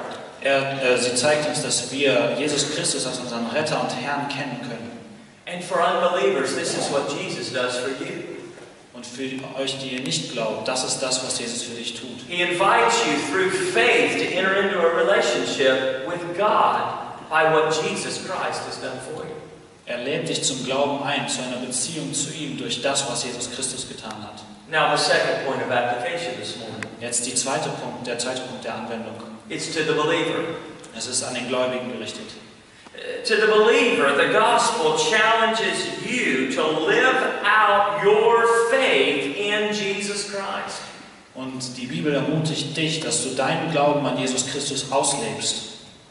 Speaker 1: Lord.
Speaker 2: Sie zeigt uns, dass wir Jesus Christus als unseren Retter und Herrn kennen können.
Speaker 1: And for unbelievers, this is what Jesus does for you.
Speaker 2: Und für euch, die ihr nicht glaubt, das ist das, was Jesus für dich tut.
Speaker 1: He invites you through faith to enter into a relationship with God by what Jesus Christ has done for you.
Speaker 2: Er lädt dich zum Glauben ein, zu einer Beziehung zu ihm durch das, was Jesus Christus getan hat.
Speaker 1: Now the second point of application this morning.
Speaker 2: Jetzt der zweite Punkt der Anwendung.
Speaker 1: It's to the believer.
Speaker 2: Es ist an den Gläubigen gerichtet.
Speaker 1: To the believer, the gospel challenges you to live out your faith in Jesus Christ.
Speaker 2: Und die Bibel ermutigt dich, dass du deinen Glauben an Jesus Christus auslebst.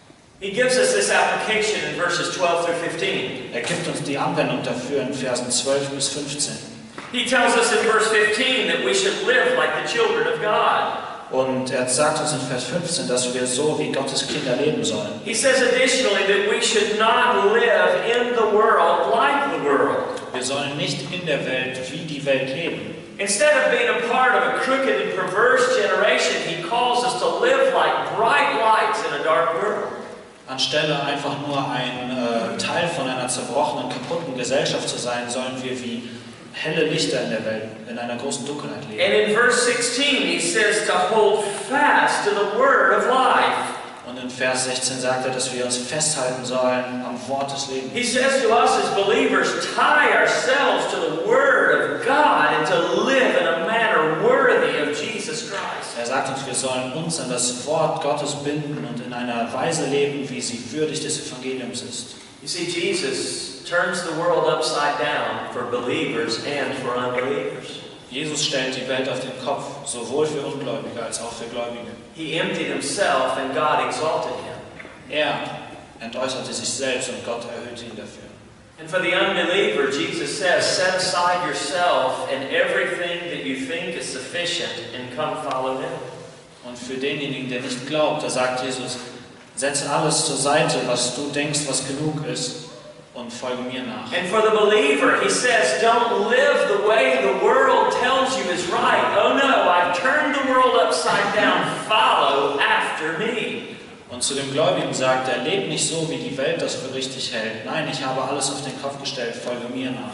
Speaker 1: He gives us this application in verses 12 through 15.
Speaker 2: Er gibt uns die Anwendung dafür in Versen 12 bis 15.
Speaker 1: He tells us in verse 15 that we should live like the children of God.
Speaker 2: Und er sagt uns in Vers 15, dass wir so wie Gottes Kinder leben sollen.
Speaker 1: He says additionally that we should not live in the world like the world.
Speaker 2: Wir sollen nicht in der Welt wie die Welt leben.
Speaker 1: Instead of being a part of a crooked and perverse generation, he calls us to live like bright lights in a dark world.
Speaker 2: Anstelle einfach nur ein Teil von einer zerbrochenen, kaputten Gesellschaft zu sein, sollen wir wie helle Lichter in der Welt, in einer großen Dunkelheit leben.
Speaker 1: And in verse 16 he says to hold fast to the word of life.
Speaker 2: Und in Vers 16 sagt er, dass wir uns festhalten sollen am Wort des Lebens.
Speaker 1: He says to us as believers, tie ourselves to the word of God and to live in a manner worthy of Jesus Christ.
Speaker 2: Er sagt uns, wir sollen uns an das Wort Gottes binden und in einer Weise leben, wie sie würdig des Evangeliums ist.
Speaker 1: You see, Jesus turns the world upside down for believers and for unbelievers.
Speaker 2: Jesus stellt die Welt auf den Kopf, sowohl für Ungläubige als auch für Gläubige.
Speaker 1: He emptied himself and God exalted him.
Speaker 2: Er entäußerte sich selbst und Gott erhöhte ihn dafür.
Speaker 1: And for the unbeliever, Jesus says, set aside yourself and everything that you think is sufficient and come follow him.
Speaker 2: Und für denjenigen, der nicht glaubt, da sagt Jesus, setze alles zur Seite, was du denkst, was genug ist, und folge mir nach.
Speaker 1: And for the believer, he says, don't live the way the world tells you is right. Oh no, I've turned the world upside down. Follow after me.
Speaker 2: Und zu dem Gläubigen sagt er, lebe nicht so, wie die Welt das für richtig hält. Nein, ich habe alles auf den Kopf gestellt, folge mir nach.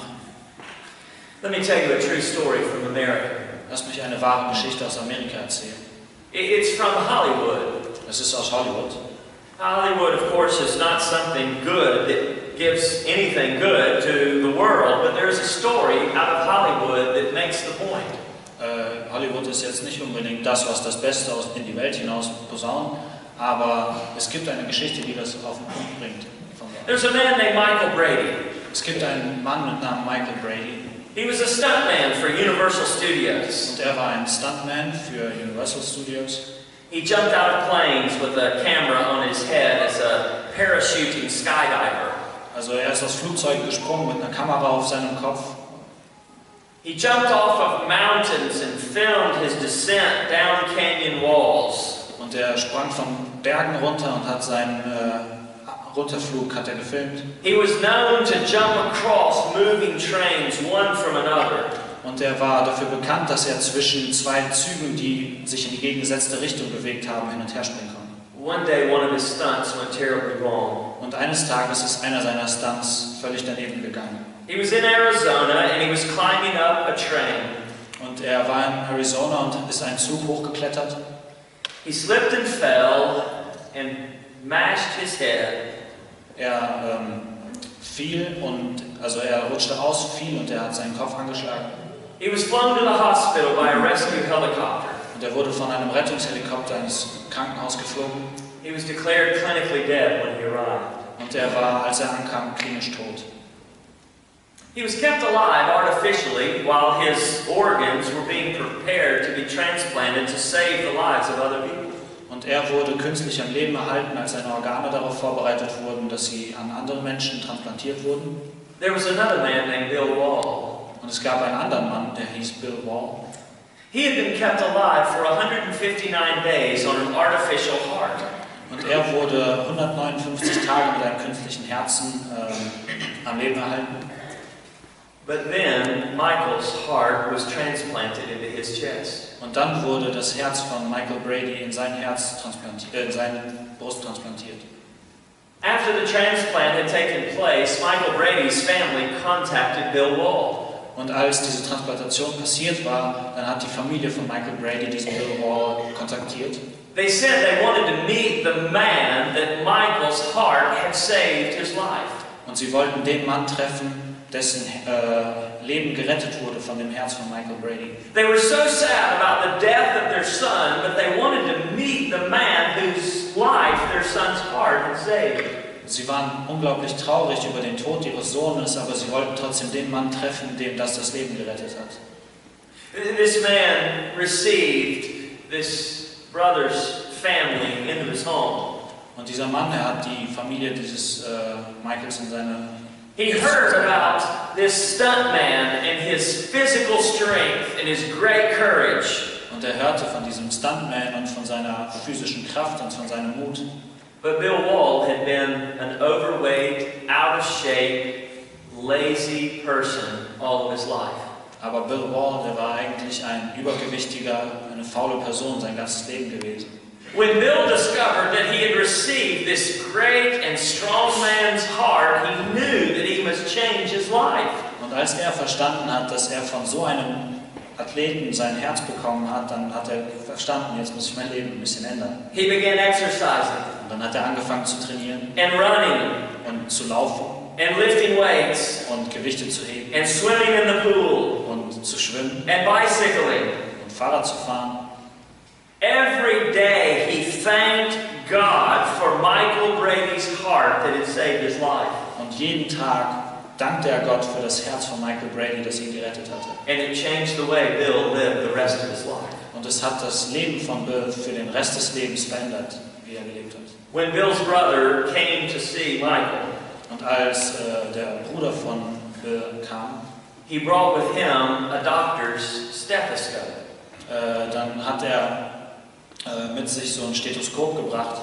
Speaker 1: Let me tell you a true story from America.
Speaker 2: Lass mich eine wahre Geschichte aus Amerika erzählen.
Speaker 1: It's from Hollywood.
Speaker 2: Es ist aus Hollywood.
Speaker 1: Hollywood, of course, is not something good that gives anything good to the world, but there's a story out of Hollywood that makes the point.
Speaker 2: Hollywood ist jetzt nicht unbedingt das, was das Beste in die Welt hinaus posaunt, aber es gibt eine Geschichte, die das auf den Punkt bringt.
Speaker 1: There's a man named Michael Brady.
Speaker 2: Es gibt einen Mann mit Namen Michael Brady.
Speaker 1: He was a stuntman for Universal Studios.
Speaker 2: Und er war ein Stuntman für Universal Studios.
Speaker 1: He jumped out of planes with a camera on his head as a parachuting skydiver.
Speaker 2: Also er ist aus Flugzeugen gesprungen mit einer Kamera auf seinem Kopf.
Speaker 1: He jumped off of mountains and filmed his descent down canyon walls.
Speaker 2: Und er sprang von Bergen runter und hat seinen Runterflug gefilmt.
Speaker 1: He was known to jump across moving trains, one from another.
Speaker 2: Und er war dafür bekannt, dass er zwischen zwei Zügen, die sich in die gegengesetzte Richtung bewegt haben, hin und her springen konnte.
Speaker 1: One day, one of his stunts went terribly wrong.
Speaker 2: Und eines Tages ist einer seiner Stunts völlig daneben gegangen.
Speaker 1: He was in Arizona and he was climbing up a train.
Speaker 2: Und er war in Arizona und ist einen Zug hochgeklettert.
Speaker 1: He slipped and fell and mashed his head.
Speaker 2: Er fiel und er rutschte aus, fiel und er hat seinen Kopf angeschlagen.
Speaker 1: He was flown to the hospital by a rescue helicopter.
Speaker 2: Und er wurde von einem Rettungshelikopter ins Krankenhaus geflogen.
Speaker 1: He was declared clinically dead when he arrived.
Speaker 2: Und er war, als er ankam, klinisch tot.
Speaker 1: He was kept alive artificially while his organs were being prepared to be transplanted to save the lives of other people.
Speaker 2: Und er wurde künstlich am Leben erhalten, als seine Organe darauf vorbereitet wurden, dass sie an andere Menschen transplantiert wurden.
Speaker 1: There was another man named Bill Wall.
Speaker 2: Und es gab einen anderen Mann, der hieß Bill Wall.
Speaker 1: He had been kept alive for 159 days on an artificial heart.
Speaker 2: Und er wurde 159 Tage mit einem künstlichen Herzen am Leben erhalten.
Speaker 1: But then Michael's heart was transplanted into his chest.
Speaker 2: Und dann wurde das Herz von Michael Brady in sein Herz transplantiert, in seine Brust transplantiert.
Speaker 1: After the transplant had taken place, Michael Brady's family contacted Bill Wall.
Speaker 2: Und als diese Transplantation passiert war, dann hat die Familie von Michael Brady diesen Bill Wall kontaktiert.
Speaker 1: They said they wanted to meet the man that Michael's heart had saved his life.
Speaker 2: Und sie wollten den Mann treffen, dessen Leben gerettet wurde von dem Herz von Michael Brady.
Speaker 1: They were so sad about the death of their son, but they wanted to meet the man whose life their son's heart had saved.
Speaker 2: Sie waren unglaublich traurig über den Tod ihres Sohnes, aber sie wollten trotzdem den Mann treffen, dem das Leben gerettet hat.
Speaker 1: This man received this brother's family into his home.
Speaker 2: Und dieser Mann, er hat die Familie dieses Michaels in seine...
Speaker 1: He heard about this stuntman and his physical strength and his great courage.
Speaker 2: Und er hörte von diesem Stuntman und von seiner physischen Kraft und von seinem Mut.
Speaker 1: But Bill Wall had been an overweight, out of shape, lazy person all of his life.
Speaker 2: Aber Bill Wall, der war eigentlich ein übergewichtiger, eine faule Person sein ganzes Leben gewesen.
Speaker 1: When Bill discovered that he had received this great and strong man's heart, he knew that he must change his life.
Speaker 2: Und als er verstanden hat, dass er von so einem Athleten sein Herz bekommen hat, dann hat er verstanden, jetzt muss ich mein Leben ein bisschen ändern.
Speaker 1: He began exercising.
Speaker 2: Und dann hat er angefangen zu trainieren
Speaker 1: and running
Speaker 2: und zu laufen
Speaker 1: and lifting weights
Speaker 2: und Gewichte zu heben
Speaker 1: and swimming in the pool
Speaker 2: und zu schwimmen
Speaker 1: and bicycling.
Speaker 2: und Fahrrad zu fahren.
Speaker 1: Every day he thanked God for Michael Brady's heart that had saved his life.
Speaker 2: Und jeden Tag dankte er Gott für das Herz von Michael Brady, das ihn gerettet hatte.
Speaker 1: And it changed the way Bill lived the rest of his life.
Speaker 2: Und es hat das Leben von Bill für den Rest des Lebens verändert, wie er gelebt hat.
Speaker 1: When Bill's brother came to see Michael,
Speaker 2: Und als der Bruder von Bill kam,
Speaker 1: he brought with him a doctor's stethoscope.
Speaker 2: dann hat er mit sich so ein Stethoskop gebracht.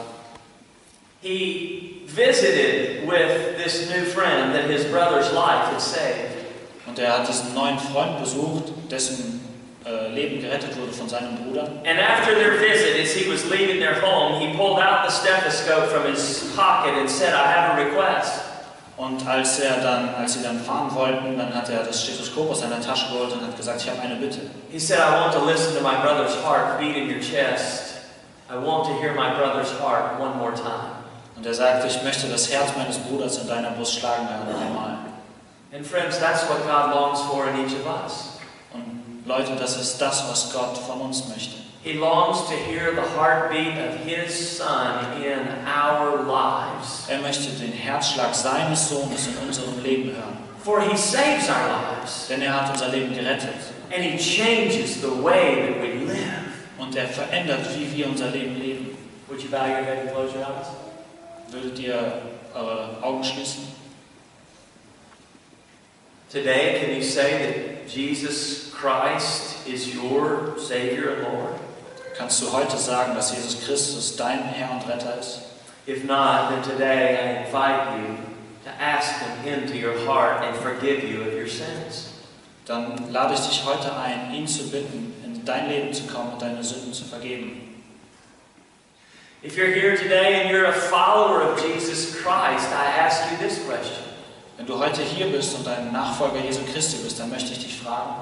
Speaker 1: He visited with this new friend that his brother's life had saved.
Speaker 2: Und er hat diesen neuen Freund besucht, dessen Leben gerettet wurde von seinem Bruder.
Speaker 1: And after their visit, as he was leaving their home, he pulled out the stethoscope from his pocket and said, "I have a request."
Speaker 2: Und als sie dann fahren wollten, dann hat er das Stethoskop aus seiner Tasche geholt und hat gesagt, ich habe eine Bitte.
Speaker 1: He said, "I want to listen to my brother's heart beat in your chest. I want to hear my brother's heart one more time."
Speaker 2: Und er sagte, ich möchte das Herz meines Bruders in deiner Brust schlagen hören, noch einmal.
Speaker 1: And friends, that's what God longs for in each of us.
Speaker 2: Und Leute, das ist das, was Gott von uns möchte.
Speaker 1: He longs to hear the heartbeat of His Son in our lives.
Speaker 2: Er möchte den Herzschlag seines Sohnes in unserem Leben hören.
Speaker 1: For He saves our lives.
Speaker 2: Denn er hat unser Leben gerettet.
Speaker 1: And He changes the way that we live.
Speaker 2: Und er verändert, wie wir unser Leben leben.
Speaker 1: Would you bow your head and close your eyes?
Speaker 2: Würdet ihr eure Augen schließen?
Speaker 1: Today, can you say that Jesus Christ is your Savior and Lord?
Speaker 2: Kannst du heute sagen, dass Jesus Christus dein Herr und Retter ist?
Speaker 1: If not, then today I invite you to ask Him into your heart and forgive you of your sins.
Speaker 2: Dann lade ich dich heute ein, ihn zu bitten, in dein Leben zu kommen und deine Sünden zu vergeben.
Speaker 1: If you're here today and you're a follower of Jesus Christ, I ask you this question.
Speaker 2: Wenn du heute hier bist und ein Nachfolger Jesu Christi bist, dann möchte ich dich fragen,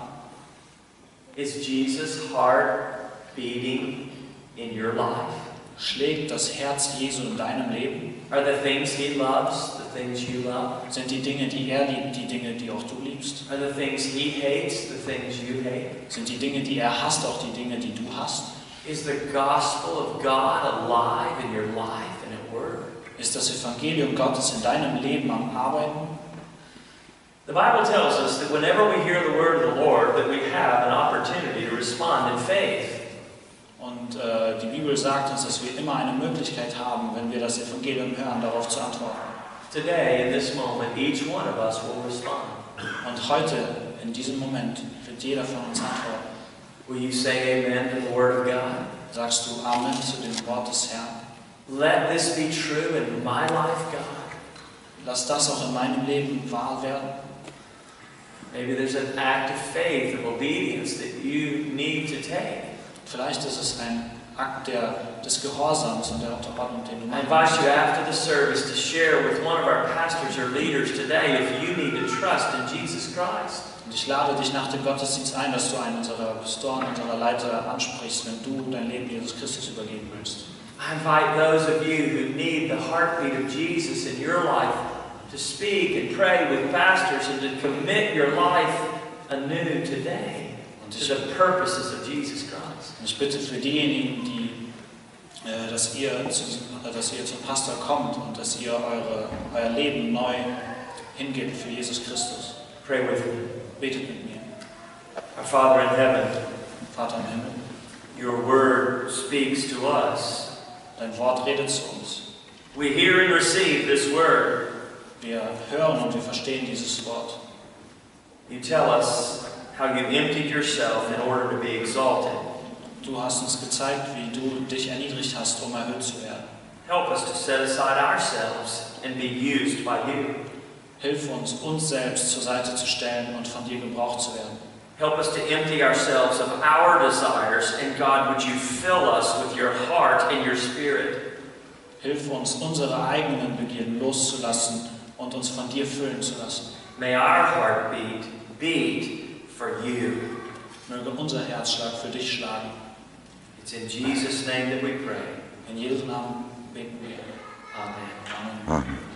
Speaker 1: Is Jesus' heart beating in your life?
Speaker 2: schlägt das Herz Jesu in deinem Leben?
Speaker 1: Are the things He loves the things you love?
Speaker 2: Sind die Dinge, die er liebt, die Dinge, die auch du liebst?
Speaker 1: Are the things He hates the things you hate?
Speaker 2: Sind die Dinge, die er hasst, auch die Dinge, die du hast?
Speaker 1: Is the gospel of God alive in your life and at work?
Speaker 2: Ist das Evangelium Gottes in deinem Leben am Arbeiten?
Speaker 1: The Bible tells us that whenever we hear the word of the Lord, that we have an opportunity to respond in faith.
Speaker 2: Und die Bibel sagt uns, dass wir immer eine Möglichkeit haben, wenn wir das Evangelium hören, darauf zu antworten.
Speaker 1: Today, in this moment, each one of us will respond.
Speaker 2: Und heute, in diesem Moment, wird jeder von uns antworten.
Speaker 1: Will you say amen to the word of God?
Speaker 2: Sagst du Amen zu dem Wort des Herrn?
Speaker 1: Let this be true in my life, God.
Speaker 2: Lass das auch in meinem Leben wahr werden.
Speaker 1: Maybe there's an act of faith, of obedience that you need to take.
Speaker 2: Vielleicht ist es ein Akt des Gehorsams und der Unterordnung, den du
Speaker 1: I
Speaker 2: machst.
Speaker 1: invite you after the service to share with one of our pastors or leaders today if you need to trust in Jesus Christ.
Speaker 2: Und ich lade dich nach dem Gottesdienst ein, dass du einen unserer Pastoren, unserer Leiter ansprichst, wenn du dein Leben Jesus Christus übergeben willst.
Speaker 1: I invite those of you who need the heartbeat of Jesus in your life to speak and pray with pastors and to commit your life anew today to the purposes of Jesus Christ.
Speaker 2: Und ich bitte für diejenigen, dass ihr zum Pastor kommt und dass ihr euer Leben neu hingebt für Jesus Christus.
Speaker 1: Pray with me.
Speaker 2: Betet mit mir.
Speaker 1: Our Father in heaven,
Speaker 2: Vater im Himmel,
Speaker 1: your word speaks to us.
Speaker 2: dein Wort redet zu uns.
Speaker 1: We hear and receive this word.
Speaker 2: Wir hören und wir verstehen dieses Wort.
Speaker 1: You tell us how you emptied yourself in order to be exalted.
Speaker 2: Du hast uns gezeigt, wie du dich erniedrigt hast, um erhöht zu werden.
Speaker 1: Help us to set aside ourselves and be used by you.
Speaker 2: Hilf uns selbst zur Seite zu stellen und von dir gebraucht zu werden.
Speaker 1: Help us to empty ourselves of our desires, and God, would you fill us with your heart and your spirit?
Speaker 2: Hilf uns, unsere eigenen Begierden loszulassen und uns von dir füllen zu lassen.
Speaker 1: May our heartbeat beat for you.
Speaker 2: Möge unser Herzschlag für dich schlagen.
Speaker 1: It's in Jesus' name that we pray.
Speaker 2: In Jesu Namen beten wir.
Speaker 1: Amen.
Speaker 2: Amen.
Speaker 3: Amen.